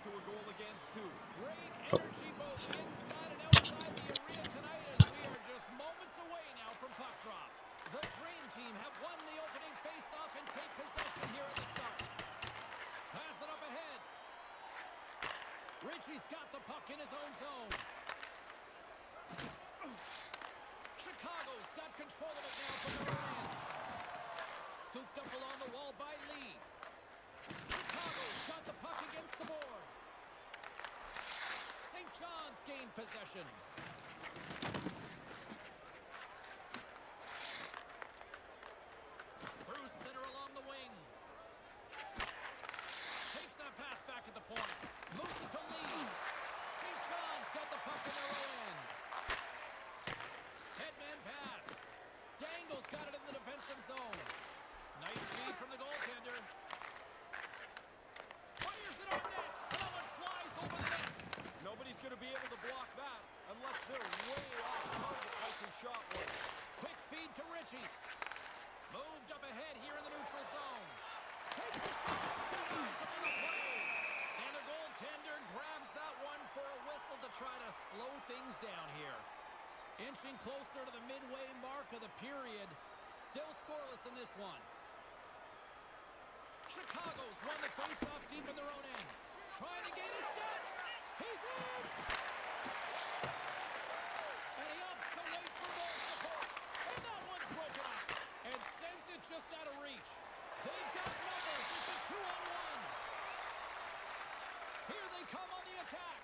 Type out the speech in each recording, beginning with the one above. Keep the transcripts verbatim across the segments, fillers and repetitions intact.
to a goal against two. Great Oh. energy both inside and outside the arena tonight as we are just moments away now from puck drop. The Dream Team have won the opening face-off and take possession here at the start. Pass it up ahead. Ritchie's got the puck in his own zone. Chicago's got control of it now from their own end. Scooped up along the wall by Lee. Chicago's got the puck against the boards. Saint John's gained possession. Through center along the wing. Takes that pass back at the point. Moves it to Lee. Saint John's got the puck in their own end. Headman pass. Dangle's got it in the defensive zone. Nice feed from the goaltender. Fires it on net. That one flies over the net. Nobody's going to be able to block that unless they're way off target like his shot was. Quick feed to Ritchie. Moved up ahead here in the neutral zone. Takes the shot. Eyes on the play. And the goaltender grabs that one for a whistle to try to slow things down here. Inching closer to the midway mark of the period. Still scoreless in this one. Chicago's won the face-off deep in their own end. Trying to gain a step. He's in! And he opts to wait for goal support. And that one's broken up. And sends it just out of reach. They've got numbers. It's a two-on-one. Here they come on the attack.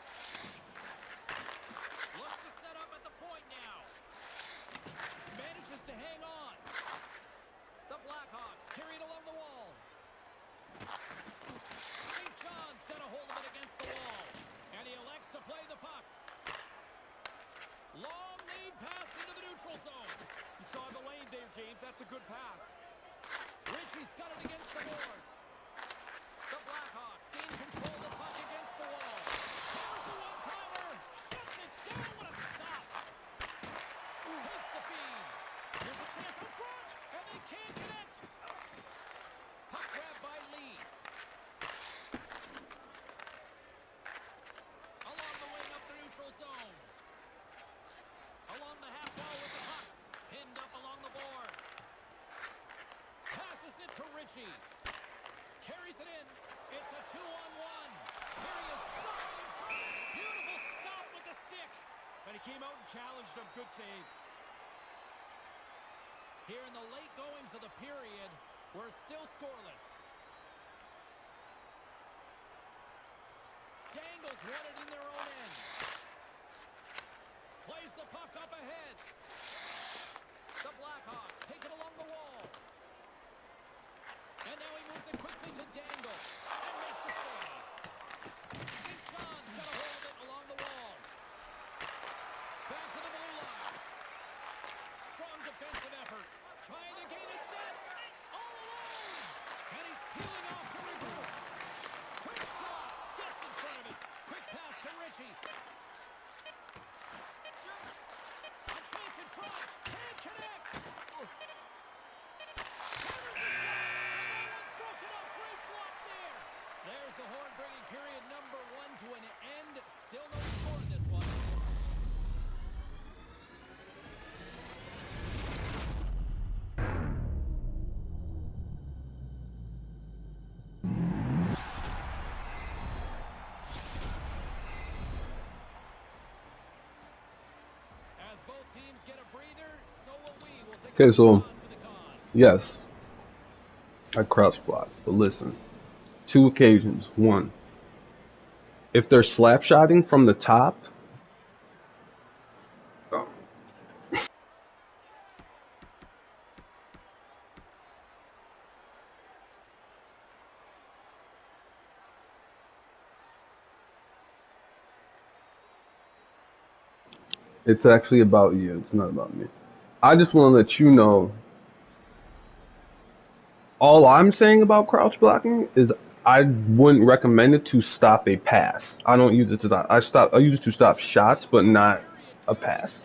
Looks to set up at the point now. Manages to hang on. The Blackhawks carry it along the wall. Saint John's got a hold of it against the wall. And he elects to play the puck. Long lead pass into the neutral zone. You saw the lane there, James. That's a good pass. Ritchie's got it against the boards. The Blackhawks gain control of the puck against the wall. Here's the one-timer. Shuts it down. What a stop. Takes the feed. Here's a chance up front. And they can't connect. Puck grab by Lee. Along the wing up the neutral zone. Along the half wall with the puck. Pinned up along the boards. Passes it to Ritchie. Carries it in. It's a two-on-one. Here he is shot inside. Beautiful stop with the stick. And he came out and challenged him. Good save. Here in the late goings of the period, we're still scoreless. Dangles won it in their own end. Plays the puck up ahead. The Blackhawks take it along the wall. And now he moves it quickly to Dangle. And makes the save. Saint John's got a hold of it along the wall. Back to the blue line. Strong defensive effort. Trying to gain a step. All alone. And he's peeling off to regroup. Quick shot. Gets in front of it. Quick pass to Ritchie. A chance in front. Can't connect. Broken up. Great block there. There's the horn bringing period number one to an end. Still no score in this one. As both teams get a breather, so will we. We'll take Okay, a so pause for the cause. yes, I crouch block, but listen, two occasions. One, if they're slap shotting from the top, oh, it's actually about you. It's not about me. I just want to let you know. All I'm saying about crouch blocking is I wouldn't recommend it to stop a pass. I don't use it to stop. I stop. I use it to stop shots, but not a pass.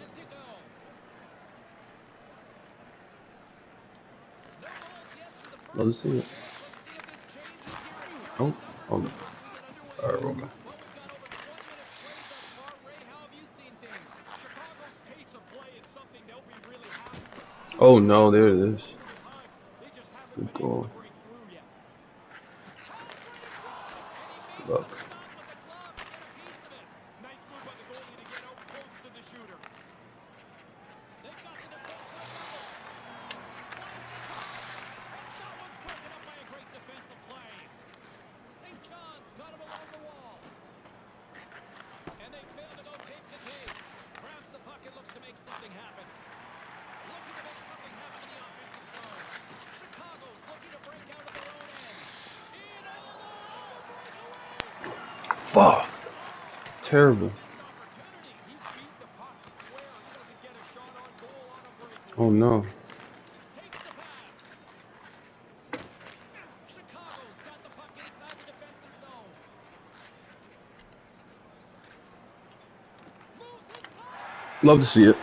Let's see it. Oh, hold on. All right, roll back. Oh no, there it is. They just haven't Good been able goal. to break through yet. Good luck. Nice move by the goalie to get out close to the shooter. They've got the defense on level. Slides the cross. And that one's broken up by a great defensive play. Saint John's got him along the wall. And they fail to go tape to tape. Grabs the puck and looks to make something happen. Looking to make something happen in the offensive zone. Chicago's looking to break out of their own end. In all alone on the breakaway. Fuck. Terrible. Missed opportunity. He beat the puck square. He doesn't get a shot on goal on a breakaway. Oh no. Takes the pass. Chicago's got the puck inside the defensive zone. Moves inside. Love to see it.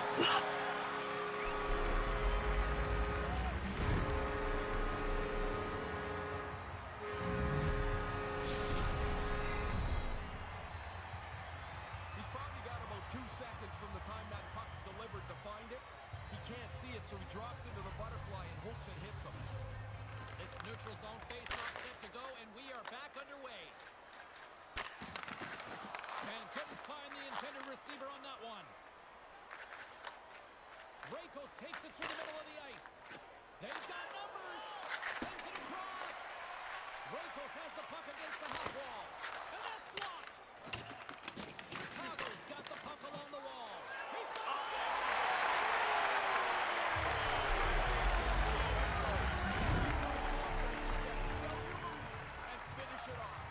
He's probably got about two seconds from the time that puck's delivered to find it. He can't see it, so he drops into the butterfly and hopes it hits him. This neutral zone face-off set to go, and we are back underway. And couldn't find the intended receiver on that one. Rakos takes it through the middle of the ice. They've got numbers. Sends it across. Rakos has the puck against the half wall. And that's blocked. Chicago's got the puck along the wall. He's got a stick. And finish it off.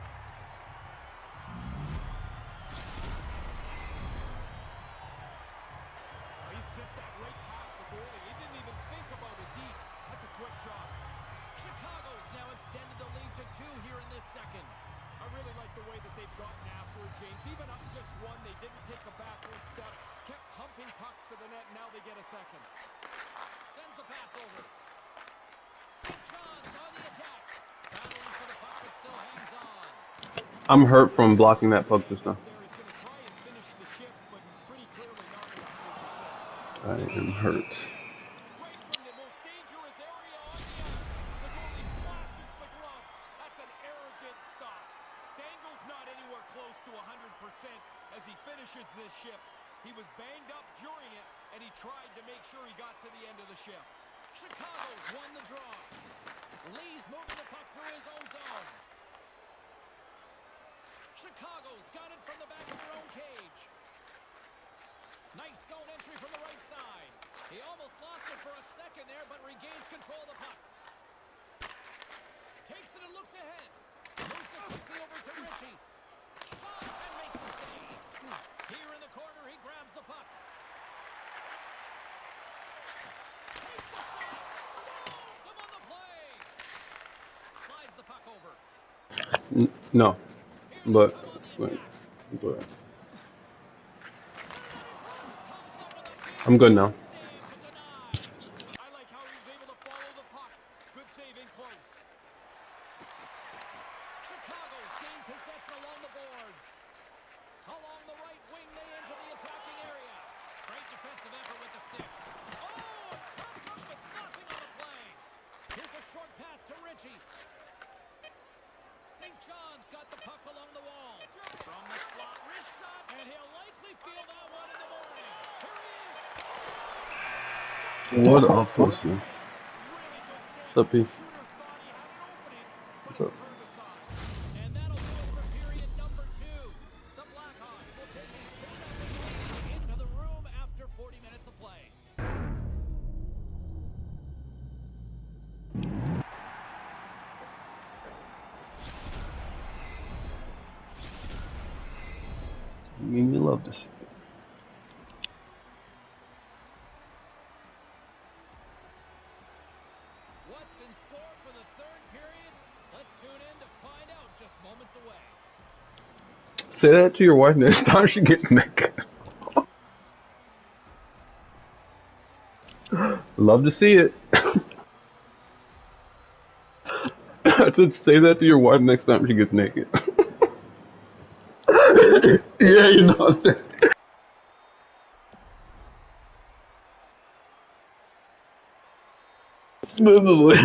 He sent that right past the goalie. He didn't even think about it deep. That's a quick shot. Chicago's now extended the lead to two here in this second. I really like the way that they've gotten after it, James. Even up just one, they didn't take a backward step. Kept humping pucks to the net, and now they get a second. Sends the pass over. Saint John's on the attack. Battling for the puck, but still hangs on. I'm hurt from blocking that puck just now. There, he's going to try and finish the shift, but he's pretty clearly not at one hundred percent. I am hurt. Right from the most dangerous area on the ice. The goalie flashes the glove. That's an arrogant stop. Dangle's not anywhere close to one hundred percent as he finishes this shift. He was banged up during it, and he tried to make sure he got to the end of the shift. Chicago's won the draw. Lee's moving the puck through his own zone. Chicago's got it from the back of their own cage. Nice zone entry from the right side. He almost lost it for a second there, but regains control of the puck. Takes it and looks ahead. Moves it quickly over to Ritchie. Shot and makes the save. Here in the corner, he grabs the puck. Takes the shot. Stalls him on the play. Slides the puck over. N no. But, wait, but I'm good now. I like how he was able to follow the puck. Good save in close. Chicago's gained possession along the boards. Along the right wing, they enter the attacking area. Great defensive effort with the stick. Oh, it comes up with nothing on the play. Here's a short pass to Ritchie. Saint John's got the puck along the wall. From the slot, wrist shot, and he'll likely feel that one in the morning. Here he is. What a pussy. What's up, P? What's up? And that'll do it for period number two. The Blackhawks will take a two-nothing lead into the room after forty minutes of play. You made me love this. What's in store for the third period? Let's tune in to find out just moments away. Say that to your wife next time she gets naked. Love to see it. I said say that to your wife next time she gets naked. Yeah, you know what I'm saying. Literally.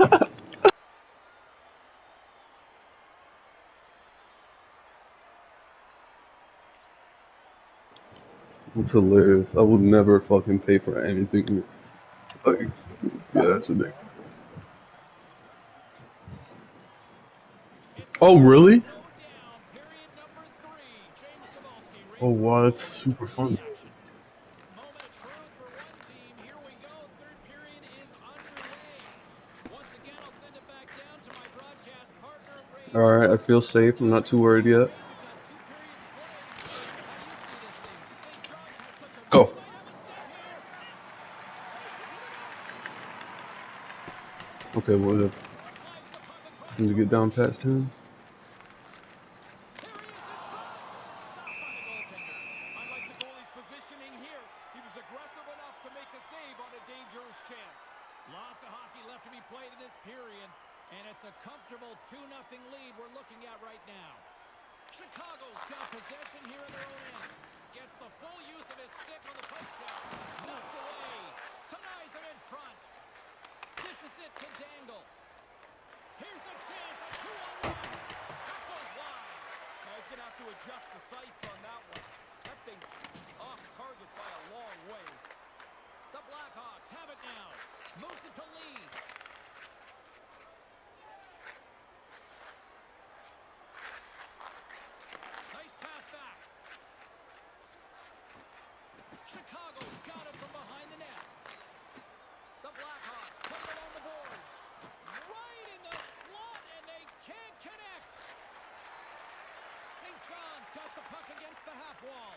It's hilarious. I would never fucking pay for anything. Like, yeah, that's ridiculous. It's Oh, about to really? go down. Period number three. James Cebulski Oh, racing wow, that's forward to super play fun. the action. Moment of truth for one team. Here we go. Third period is underway. Once again, I'll send it back down to my broadcast partner, Ray Alright, I Bourque. feel safe. I'm not too worried yet. Ray, we've got two periods played. How do you see this thing? Saint John's had such a Go. We might have a step here. Okay, well, Slides the puck across need to to get down Richie. past him. Here he is in front. Stopped by the goaltender. I like the goalie's positioning here. He was aggressive enough to make a save on a dangerous chance. Lots of hockey left to be played in this period, and it's a comfortable two nothing lead we're looking at right now. Chicago's got possession here in their own end. Gets the full use of his stick on the poke check. Knocked away. Denies him in front. Dishes it to Dangle. Here's a chance, a two-on-one. That goes wide. Now he's going to have to adjust the sights on that one. That thing's off target by a long way. The Blackhawks have it now. Moves it to Lee. Nice pass back. Chicago's got it from behind the net. The Blackhawks put it on the boards. Right in the slot, and they can't connect. Saint John's got the puck against the half wall.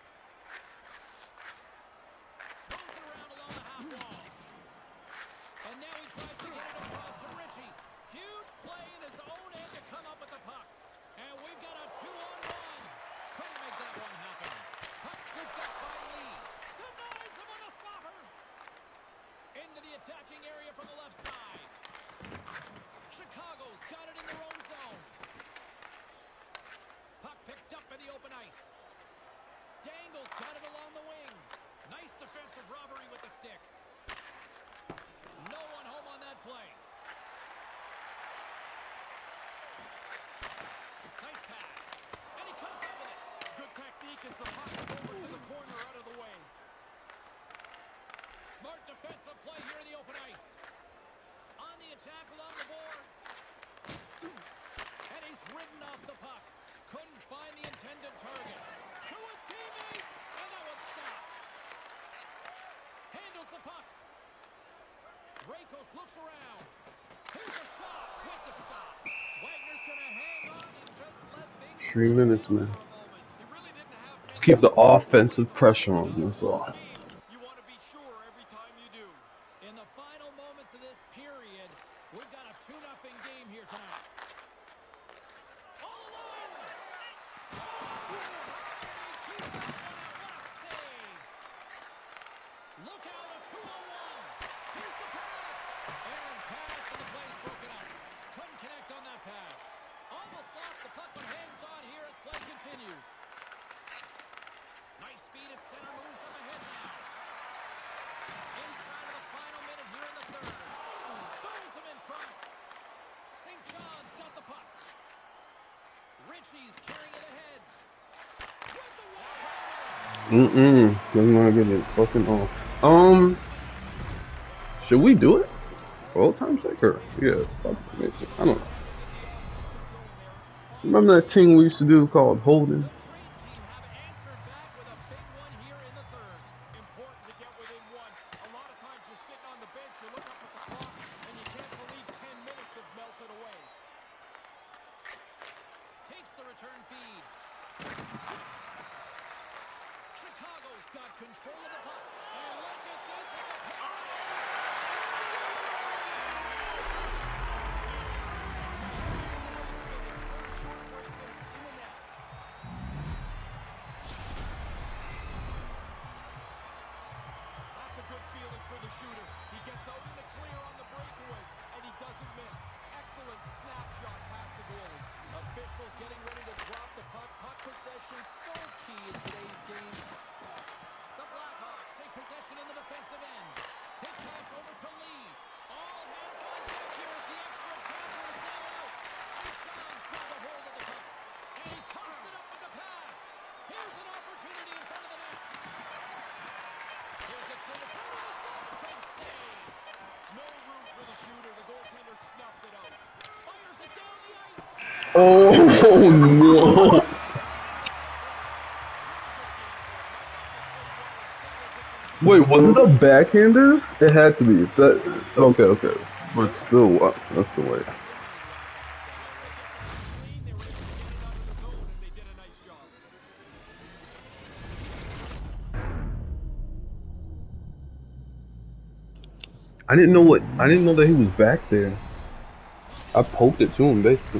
Moves it around along the half wall. And now he tries to get it across to Richie. Huge play in his own end to come up with the puck. And we've got a two-on-one. Couldn't make that one happen. Puck scooped up by Lee. Denies him on a slapper. Into the attacking area from the left side. Chicago's got it in their own zone. Puck picked up in the open ice. Dangle's got it along the wing. Nice defensive robbery with the stick. No one home on that play. Nice pass. And he comes up with it. Good technique as the puck is over to the corner out of the way. Smart defensive play here in the open ice. On the attack along the boards. And he's ridden off the puck. Couldn't find the intended target. To his teammate. And that one's stopped. Handles the puck. Rakos looks around. Here's a shot with the stop. Wagner's going to hang on and just let things Three minutes, man. for a moment. He really didn't have many Keep the offensive pressure on. That's all. You want to be sure every time you do. In the final moments of this period, we've got a two nothing game here tonight. All alone! Oh, what a save! Look out, a two on one. Here's the pass. And pass, and the play's broken up. Couldn't connect on that pass. Almost lost the puck, but hangs on here as play continues. Nice speed at center, moves up ahead now. Inside of the final minute here in the third. Spools him in front. Saint John's got the puck. Richie's carrying it ahead. With the one-hander. Mm-mm. Doesn't want to get it fucking off. Um, should we do it? All time sake or yeah? Fuck, I don't know. Remember that thing we used to do called holding? The Train team have answered back with a big one here in the third. Important to get within one. A lot of times you're sitting on the bench, you look up at the clock, and you can't believe ten minutes have melted away. Takes the return feed. Chicago's got control of the puck. And look at this. It's a That's a good feeling for the shooter. He gets out in the clear on the breakaway, and he doesn't miss. Excellent snapshot past the goalie. Officials getting ready to drop the puck. Puck possession so key in today's game. The Blackhawks take possession in the defensive end. Quick pass Oh no! Wait, was it a backhander? It had to be. That okay, okay, but still, wow, that's the way. They were able to get it out of the zone, and they did a nice job. I didn't know what. I didn't know that he was back there. I poked it to him basically.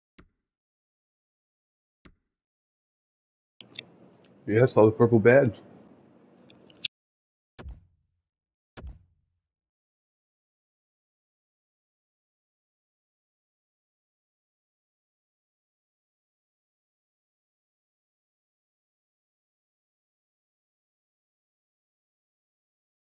Yeah, I saw the purple badge.